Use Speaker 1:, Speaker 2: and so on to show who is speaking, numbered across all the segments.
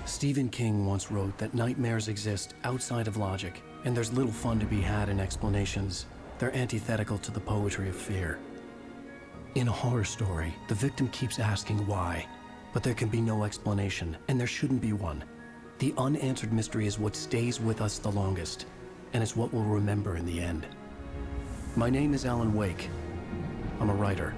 Speaker 1: Stephen King once wrote that nightmares exist outside of logic, and there's little fun to be had in explanations. They're antithetical to the poetry of fear. In a horror story, the victim keeps asking why, but there can be no explanation, and there shouldn't be one. The unanswered mystery is what stays with us the longest, and it's what we'll remember in the end. My name is Alan Wake. I'm a writer.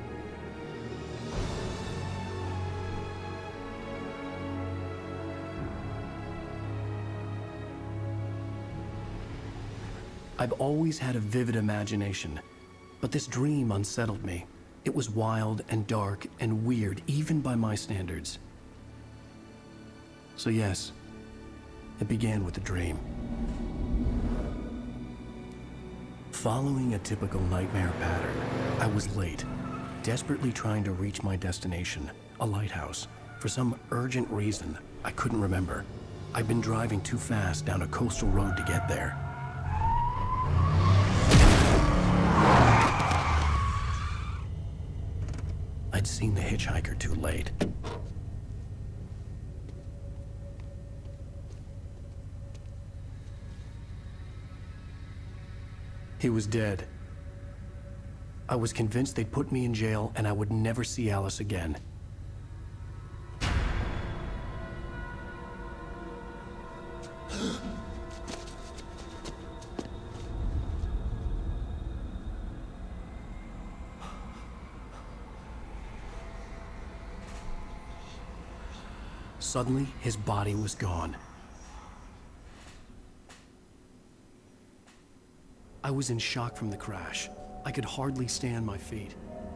Speaker 1: I've always had a vivid imagination, but this dream unsettled me. It was wild and dark and weird, even by my standards. So yes, it began with a dream. Following a typical nightmare pattern, I was late, desperately trying to reach my destination, a lighthouse. For some urgent reason, I couldn't remember. I'd been driving too fast down a coastal road to get there. I'd seen the hitchhiker too late. He was dead. I was convinced they'd put me in jail and I would never see Alice again. Suddenly, his body was gone. I was in shock from the crash. I could hardly stay on my feet.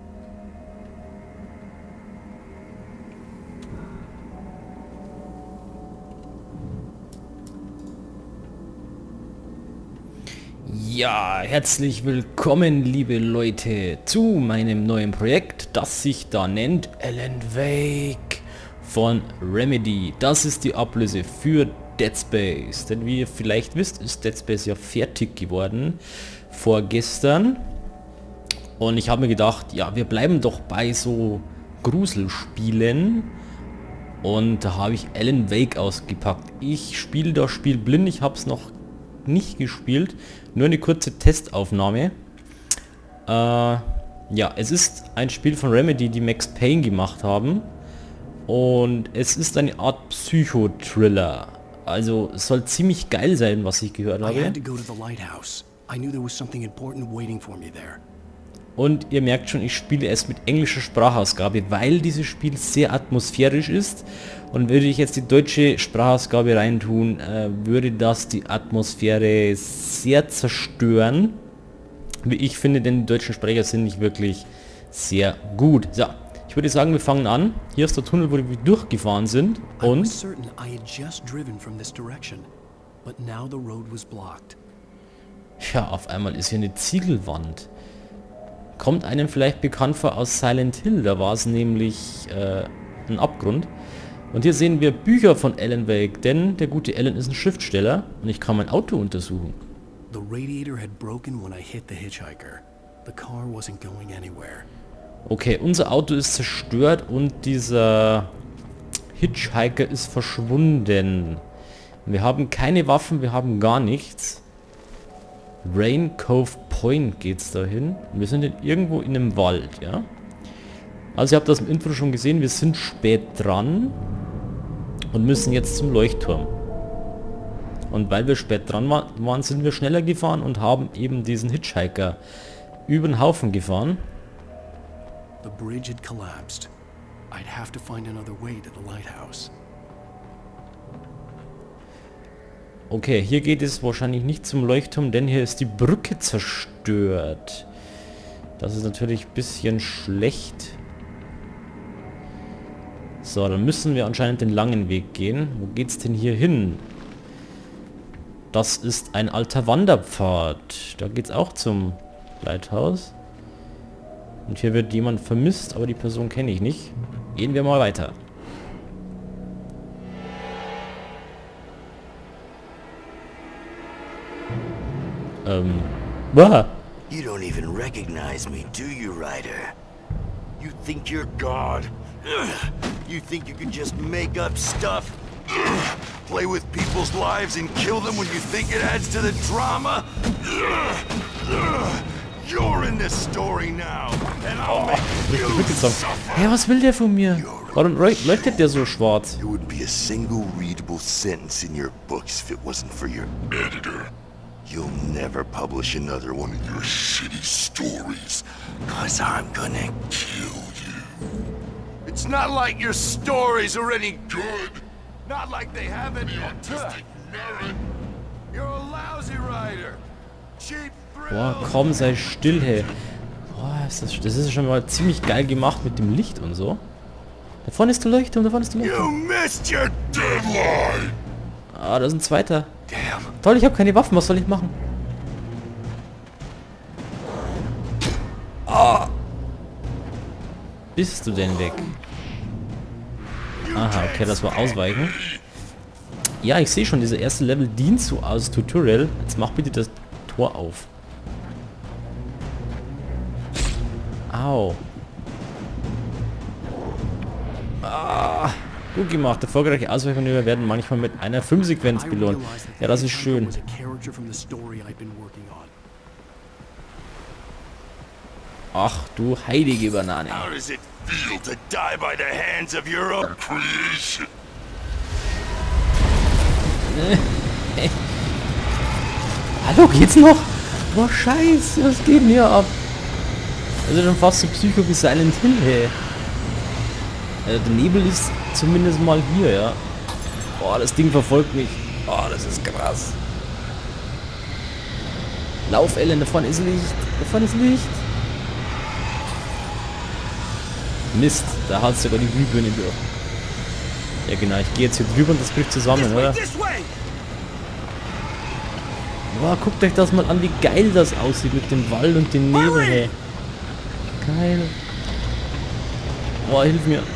Speaker 2: Ja, herzlich willkommen, liebe Leute, zu meinem neuen Projekt, das sich da nennt Alan Wake von Remedy. Das ist die Ablöse für Dead Space, denn wie ihr vielleicht wisst, ist Dead Space ja fertig geworden vorgestern und ich habe mir gedacht, ja, wir bleiben doch bei so Gruselspielen und da habe ich Alan Wake ausgepackt. Ich spiele das Spiel blind, ich habe es noch nicht gespielt, nur eine kurze Testaufnahme. Ja, es ist ein Spiel von Remedy, die Max Payne gemacht haben. Und es ist eine Art Psychothriller. Also es soll ziemlich geil sein, was ich gehört habe. Und ihr merkt schon, ich spiele es mit englischer Sprachausgabe, weil dieses Spiel sehr atmosphärisch ist. Und würde ich jetzt die deutsche Sprachausgabe reintun, würde das die Atmosphäre sehr zerstören. Wie ich finde, denn die deutschen Sprecher sind nicht wirklich sehr gut. So. Ich würde sagen, wir fangen an. Hier ist der Tunnel, wo wir durchgefahren sind. Und ja, auf einmal ist hier eine Ziegelwand. Kommt einem vielleicht bekannt vor aus Silent Hill. Da war es nämlich ein Abgrund. Und hier sehen wir Bücher von Alan Wake, denn der gute Alan ist ein Schriftsteller und ich kann mein Auto untersuchen. The radiator had broken when I hit the hitchhiker. The car wasn't going anywhere. Okay, unser Auto ist zerstört und dieser Hitchhiker ist verschwunden. Wir haben keine Waffen, wir haben gar nichts. Rain Cove Point geht's dahin. Wir sind irgendwo in einem Wald, ja. Also ihr habt das im Intro schon gesehen, wir sind spät dran und müssen jetzt zum Leuchtturm. Und weil wir spät dran waren, sind wir schneller gefahren und haben eben diesen Hitchhiker über den Haufen gefahren.
Speaker 1: The bridge had collapsed. I'd have to find another way to the lighthouse.
Speaker 2: Okay, hier geht es wahrscheinlich nicht zum Leuchtturm, denn hier ist die Brücke zerstört. Das ist natürlich ein bisschen schlecht. So, dann müssen wir anscheinend den langen Weg gehen. Wo geht's denn hier hin? Das ist ein alter Wanderpfad. Da geht's auch zum Lighthouse. Und hier wird jemand vermisst, aber die Person kenne ich nicht. Gehen wir mal weiter.
Speaker 3: You don't even recognize me, do you, Ryder? You think you're God? You think you can just make up stuff? Play with people's lives and kill them when you think it adds to the drama? You're in this story now, and I'll make you suffer.
Speaker 2: Hey, was will der von mir? Warum leuchtet der so schwarz?
Speaker 3: There would be a single readable sentence in your books if it wasn't for your editor. You'll never publish another one of your shitty stories, 'cause I'm gonna kill you. It's not like your stories are any good. Not like they haven't. You're a lousy writer. Cheap thrills.
Speaker 2: Boah, komm, sei still, hey. Boah, das ist schon mal ziemlich geil gemacht mit dem Licht und so. Da vorne ist die Leuchtturm, da vorne ist die
Speaker 3: You
Speaker 2: Leuchtturm.
Speaker 3: missed your deadline.
Speaker 2: Ah, da ist ein zweiter.
Speaker 3: Damn.
Speaker 2: Toll, ich habe keine Waffen, was soll ich machen? Ah. Bist du denn weg? Aha, okay, das war Ausweichen. Ja, ich sehe schon, dieser erste Level dient so als Tutorial. Jetzt mach bitte das Tor auf. Au. Ah, gut gemacht. Erfolgreiche Ausweichmanöver werden manchmal mit einer Filmsequenz belohnt. Ja, das ist schön. Ach du heilige Banane.
Speaker 3: How does it feel to die by the hands of your own creation?
Speaker 2: Hallo, geht's noch? Boah, scheiße, was geht denn hier ab? Das ist schon fast so Psycho wie Silent Hill, hey. Der Nebel ist zumindest mal hier, ja. Boah, das Ding verfolgt mich. Boah, das ist krass. Lauf, Ellen, da vorne ist Licht. Da vorne ist Licht. Mist, da hat sogar die Glühbirne durch. Ja genau, ich gehe jetzt hier drüber und das bricht zusammen, oder? Boah, guckt euch das mal an, wie geil das aussieht mit dem Wald und dem Nebel, hey. Geil. Boah, hilf mir.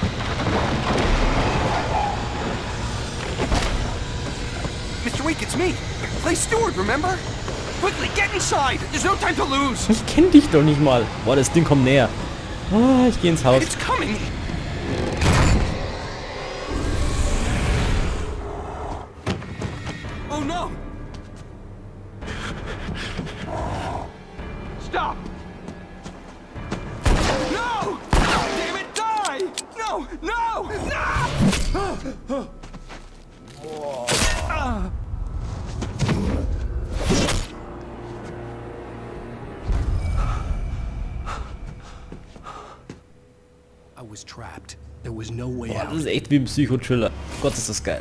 Speaker 4: Mr. Week, it's me. Play steward, remember? Quickly, get inside. There's no time to lose.
Speaker 2: Ich kenn dich doch nicht mal. Boah, das Ding kommt näher. Ah, ich geh ins Haus.
Speaker 4: It's coming. Oh no. Stop. No! Damn it, die! No! No! No!
Speaker 1: I was trapped. There was no way
Speaker 2: Boah,
Speaker 1: out.
Speaker 2: das ist echt wie ein Psycho-Thriller. Gott, ist das geil.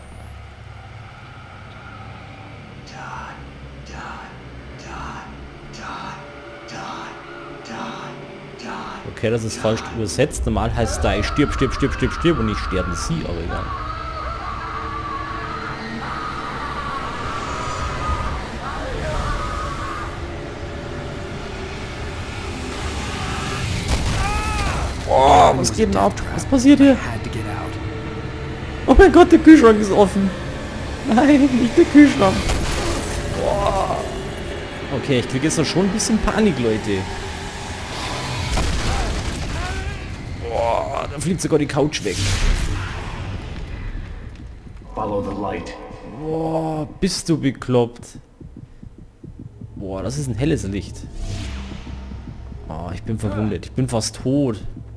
Speaker 2: Okay, das ist falsch übersetzt. Normal heißt es da, ich stirb, stirb, stirb, stirb, stirb und nicht sterben sie, aber egal. Oh, was geht denn ab? Was passiert hier?
Speaker 1: Had to get out.
Speaker 2: Oh mein Gott, der Kühlschrank ist offen. Nein, nicht der Kühlschrank. Boah. Okay, ich kriege jetzt noch schon ein bisschen Panik, Leute. Boah, da fliegt sogar die Couch weg.
Speaker 5: Follow the light.
Speaker 2: Boah, bist du bekloppt. Boah, das ist ein helles Licht. Oh, ich bin verwundet. Ich bin fast tot.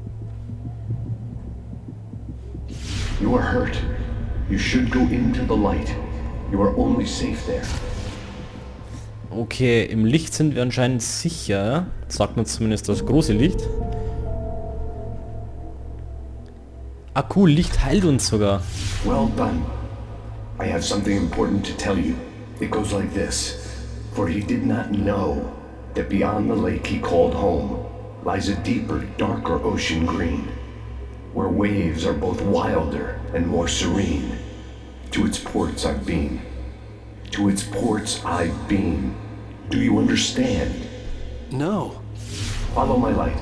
Speaker 5: You are hurt. You should go into the light. You are only safe there.
Speaker 2: Okay, im Licht sind wir anscheinend sicher. Sagt man zumindest das große Licht. Ah cool, Licht heilt uns sogar.
Speaker 5: Well done. I have something important to tell you. It goes like this. For he did not know that beyond the lake he called home lies a deeper, darker ocean green, where waves are both wilder and more serene. To its ports I've been. To its ports I've been. Do you understand?
Speaker 1: No.
Speaker 5: Follow my light.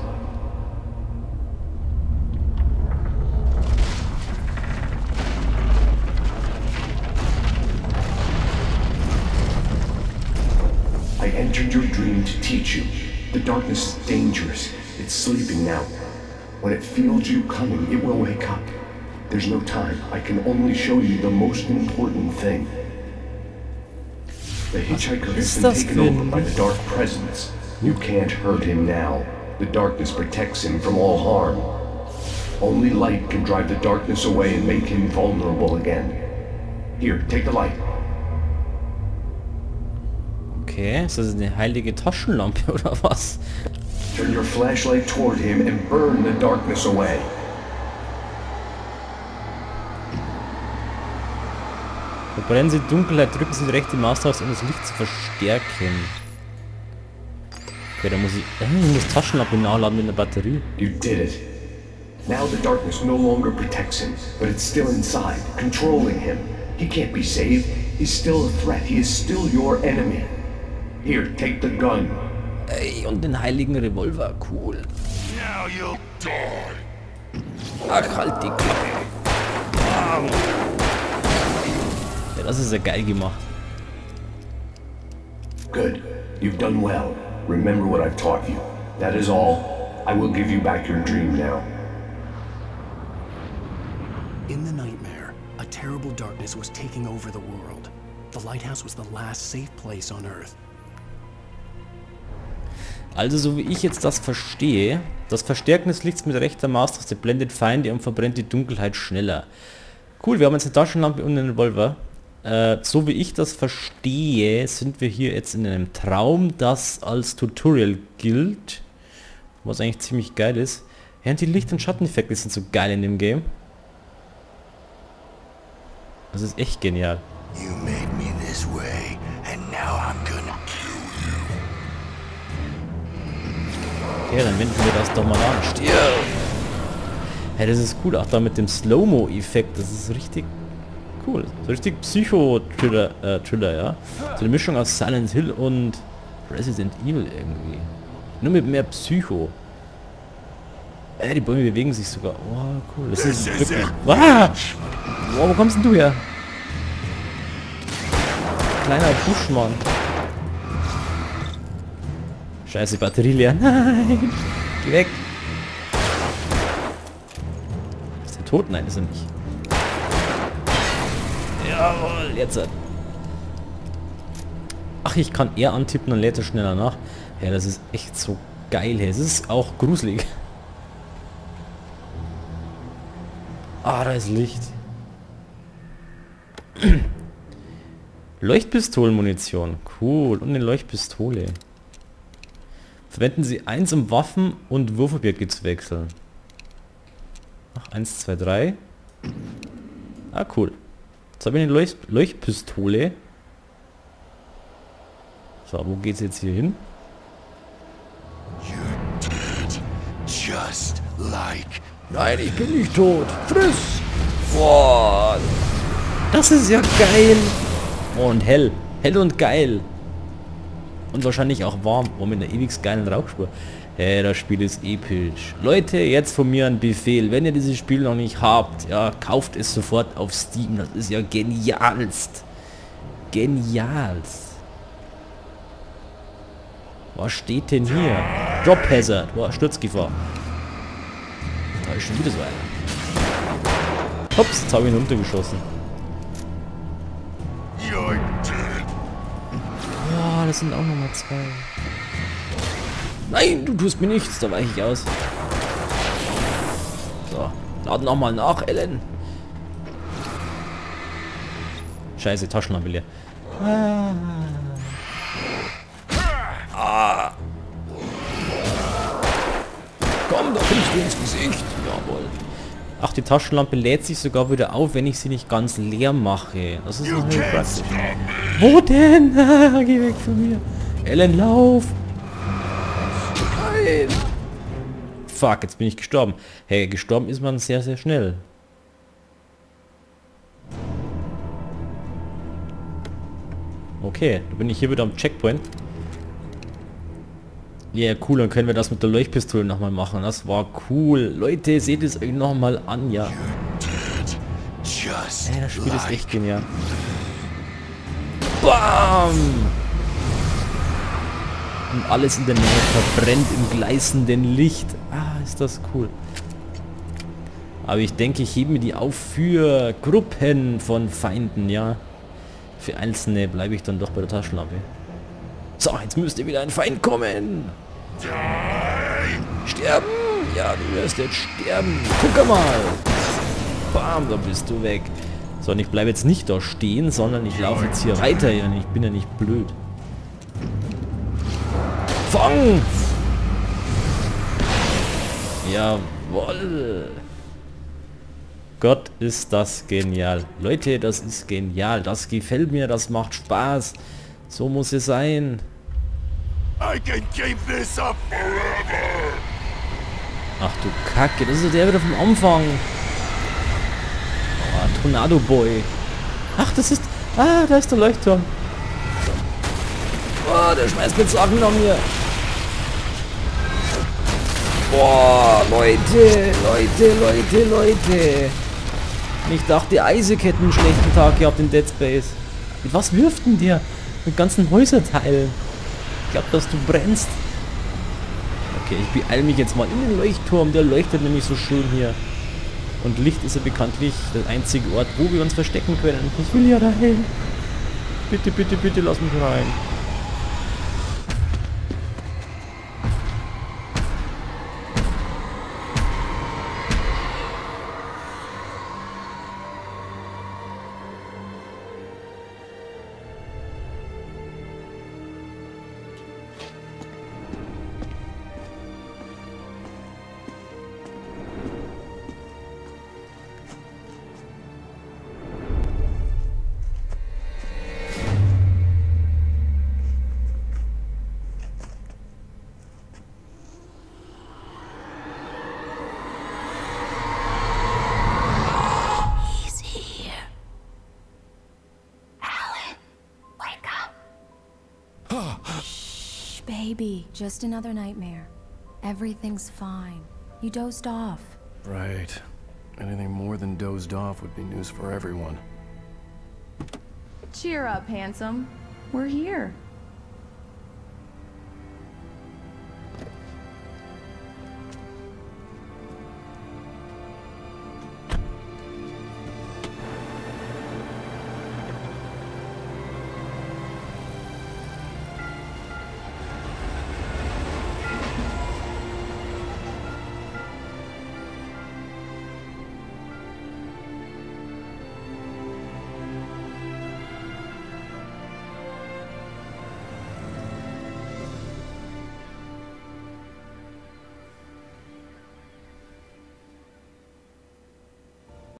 Speaker 5: I entered your dream to teach you. The darkness is dangerous. It's sleeping now. When it feels you coming, it will wake up. There's no time. I can only show you the most important thing. The hitchhiker has been taken over by the dark presence. You can't hurt him now. The darkness protects him from all harm. Only light can drive the darkness away and make him vulnerable again. Here, take the light.
Speaker 2: Okay, ist das eine heilige Taschenlampe oder was?
Speaker 5: Turn your flashlight toward him and burn the darkness away.
Speaker 2: Verbrennen Sie Dunkelheit, drücken Sie die rechte Maustaste, um das Licht zu verstärken. Okay, da muss ich muss Taschenlampe nachladen mit einer Batterie.
Speaker 5: You did it. Now the darkness no longer protects him, but it's still inside, controlling him. He can't be saved. He's still a threat. He is still your enemy. Here, take the gun.
Speaker 2: Ey, und den heiligen Revolver, cool.
Speaker 3: Now you'll die.
Speaker 2: Ach, halt die Klappe. Bam. Ja, das ist ja geil gemacht.
Speaker 5: Good. You've done well. Remember what I've taught you. That is all. I will give you back your dream now.
Speaker 1: In the nightmare, a terrible darkness was taking over the world. The lighthouse was the last safe place on Earth.
Speaker 2: Also so wie ich jetzt das verstehe, das Verstärken des Lichts mit rechter Maustaste blendet Feinde und verbrennt die Dunkelheit schneller. Cool, wir haben jetzt eine Taschenlampe und einen Revolver. So wie ich das verstehe, sind wir hier jetzt in einem Traum, das als Tutorial gilt. Was eigentlich ziemlich geil ist. Ja, und die Licht- und Schatteneffekte sind so geil in dem Game. Das ist echt genial.
Speaker 3: You made me this way, and now I'm gonna kill you.
Speaker 2: Okay, dann wenden wir das doch mal an. Stirb! Hey, das ist cool, auch da mit dem Slow-Mo-Effekt, das ist richtig cool. So richtig Psycho-Thriller, ja. So eine Mischung aus Silent Hill und Resident Evil irgendwie. Nur mit mehr Psycho. Die Bäume bewegen sich sogar. Oh, cool. Das ist wirklich... Ah! Wow, wo kommst denn du her? Kleiner Buschmann. Scheiße, Batterie leer. Nein! Geh weg! Ist der tot? Nein, ist er nicht. Jawohl, jetzt. Ach, ich kann eher antippen und lädt er schneller nach. Ja, das ist echt so geil. Es ist auch gruselig. Ah, da ist Licht. Leuchtpistolenmunition. Cool. Und eine Leuchtpistole. Verwenden Sie 1, um Waffen und Wurfobjekte zu wechseln. Ach, 1, 2, 3. Ah, cool. Jetzt habe ich eine Leuchtpistole. So, wo geht's jetzt hier hin?
Speaker 3: You're dead, just like...
Speaker 2: Nein, ich bin nicht tot. Friss! Boah, das ist ja geil. Und hell. Hell und geil. Und wahrscheinlich auch warm. Oh, mit einer ewig geilen Rauchspur. Hey, das Spiel ist episch. Leute, jetzt von mir ein Befehl. Wenn ihr dieses Spiel noch nicht habt, ja, kauft es sofort auf Steam. Das ist ja genialst. Genialst. Was steht denn hier? Drop Hazard. Boah, Sturzgefahr. Da ist schon wieder so einer. Ups, jetzt habe ich ihn runtergeschossen.
Speaker 3: You're dead.
Speaker 2: Boah, das sind auch nochmal 2. Nein, du tust mir nichts, da weiche ich aus. So, laden nochmal nach, Ellen. Scheiße, Taschenlampe leer. Komm, da kriegst du ins Gesicht. Jawohl. Ach, die Taschenlampe lädt sich sogar wieder auf, wenn ich sie nicht ganz leer mache. Das ist noch nicht praktisch. Wo denn? Geh weg von mir. Ellen, lauf. Nein. Fuck, jetzt bin ich gestorben. Hey, gestorben ist man sehr, sehr schnell. Okay, da bin ich hier wieder am Checkpoint. Ja, yeah, cool, dann können wir das mit der Leuchtpistole nochmal machen. Das war cool. Leute, seht es euch nochmal an, ja. Hey, das Spiel ist echt genial. Bam! Und alles in der Nähe verbrennt im gleißenden Licht. Ah, ist das cool. Aber ich denke, ich hebe mir die auf für Gruppen von Feinden, ja. Für Einzelne bleibe ich dann doch bei der Taschenlampe. So, jetzt müsste wieder ein Feind kommen. Sterben! Ja, du wirst jetzt sterben. Guck mal. Bam, da bist du weg. So, und ich bleibe jetzt nicht da stehen, sondern ich laufe jetzt hier weiter. Ja, ich bin ja nicht blöd. Fang! Jawohl. Gott, ist das genial. Leute, das ist genial. Das gefällt mir, das macht Spaß. So muss es sein.
Speaker 3: I can keep this up forever.
Speaker 2: Ach du Kacke, das ist der wieder vom Anfang. Oh, Tornado Boy. Ach, das ist... Ah, da ist der Leuchtturm. Oh, der schmeißt mit Sachen an mir. Boah, Leute. Ich dachte, Isaac hätte einen schlechten Tag gehabt in Dead Space. Mit was wirft denn der? Mit ganzen Häuserteilen. Ich glaube, dass du brennst. Okay, ich beeile mich jetzt mal in den Leuchtturm. Der leuchtet nämlich so schön hier. Und Licht ist ja bekanntlich der einzige Ort, wo wir uns verstecken können. Ich will ja dahin. Bitte, bitte, bitte, lass mich rein.
Speaker 6: Baby, just another nightmare. Everything's fine. You dozed off.
Speaker 1: Right. Anything more than dozed off would be news for everyone.
Speaker 7: Cheer up, handsome. We're here.